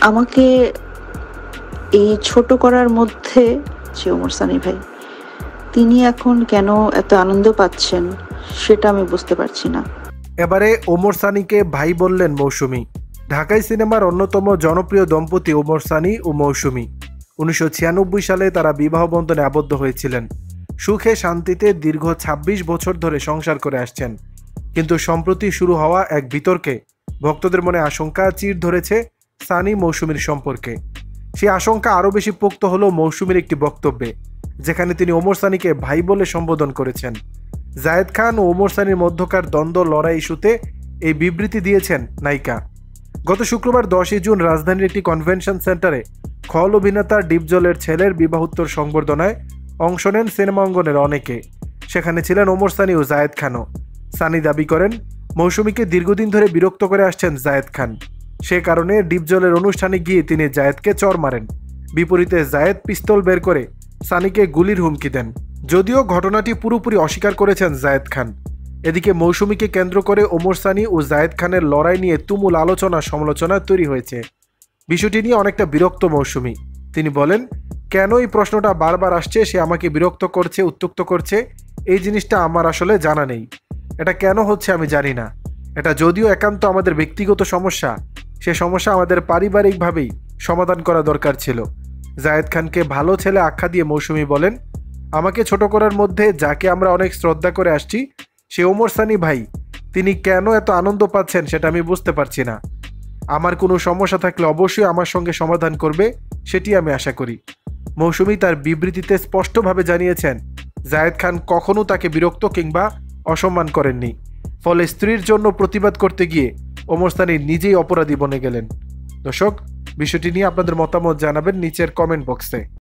আমাকে এই ছোট করার মধ্যে যে ওমর সানি ভাই, তিনি এখন কেন এত আনন্দ পাচ্ছেন সেটা আমি বুঝতে পারছি না। এবারে ওমর সানিকে ভাই বললেন মৌসুমী। ঢাকাই সিনেমার অন্যতম জনপ্রিয় দম্পতি ওমর সানি ও মৌসুমী। 1996 সালে তারা বিবাহ বন্ধনে আবদ্ধ হয়েছিলেন। সুখে শান্তিতে দীর্ঘ 26 বছর ধরে সংসার করে আসছেন। কিন্তু সম্প্রতি শুরু হওয়া এক বিতর্কে ভক্তদের মনে আশঙ্কা চির ধরেছে সানি মৌসুমীর সম্পর্কে। সেই আশঙ্কা আরও বেশি পোক্ত হলো মৌসুমীর একটি বক্তব্যে, যেখানে তিনি ওমর সানিকে ভাই বলে সম্বোধন করেছেন। জায়েদ খান ও ওমর সানির মধ্যকার দ্বন্দ্ব লড়াই ইস্যুতে এই বিবৃতি দিয়েছেন নায়িকা। গত শুক্রবার 10 জুন রাজধানীর একটি কনভেনশন সেন্টারে খল অভিনেতা ডিপজলের ছেলের বিবাহোত্তর সংবর্ধনায় অংশ নেন সিনেমা অঙ্গনের অনেকে। সেখানে ছিলেন ওমর সানি ও জায়েদ খানও। সানি দাবি করেন, মৌসুমীকে দীর্ঘদিন ধরে বিরক্ত করে আসছেন জায়েদ খান। সে কারণে ডিপজলের অনুষ্ঠানে গিয়ে তিনি জায়েদকে চর মারেন। বিপরীতে জায়েদ পিস্তল বের করে সানিকে গুলির হুমকি দেন। যদিও ঘটনাটি পুরোপুরি অস্বীকার করেছেন জায়েদ খান। এদিকে মৌসুমীকে কেন্দ্র করে ওমর সানি ও জায়েদ খানের লড়াই নিয়ে তুমুল আলোচনা সমালোচনা তৈরি হয়েছে। বিষয়টি নিয়ে অনেকটা বিরক্ত মৌসুমী। তিনি বলেন, কেন এই প্রশ্নটা বারবার আসছে, সে আমাকে বিরক্ত করছে, উত্ত্যক্ত করছে, এই জিনিসটা আমার আসলে জানা নেই। এটা কেন হচ্ছে আমি জানি না। এটা যদিও একান্ত আমাদের ব্যক্তিগত সমস্যা, সে সমস্যা আমাদের পারিবারিকভাবেই সমাধান করা দরকার ছিল। জায়েদ খানকে ভালো ছেলে আখ্যা দিয়ে মৌসুমী বলেন, আমাকে ছোট করার মধ্যে যাকে আমরা অনেক শ্রদ্ধা করে আসছি সে ওমর সানি ভাই। তিনি কেন এত আনন্দ পাচ্ছেন সেটা আমি বুঝতে পারছি না। আমার কোনো সমস্যা থাকলে অবশ্যই আমার সঙ্গে সমাধান করবে, সেটি আমি আশা করি। মৌসুমী তার বিবৃতিতে স্পষ্টভাবে জানিয়েছেন, জায়েদ খান কখনো তাকে বিরক্ত কিংবা অসম্মান করেননি। ফলে স্ত্রীর জন্য প্রতিবাদ করতে গিয়ে ওমর সানি নিজেই অপরাধী বনে গেলেন। দর্শক, বিষয়টি নিয়ে আপনাদের মতামত জানাবেন নিচের কমেন্ট বক্সে।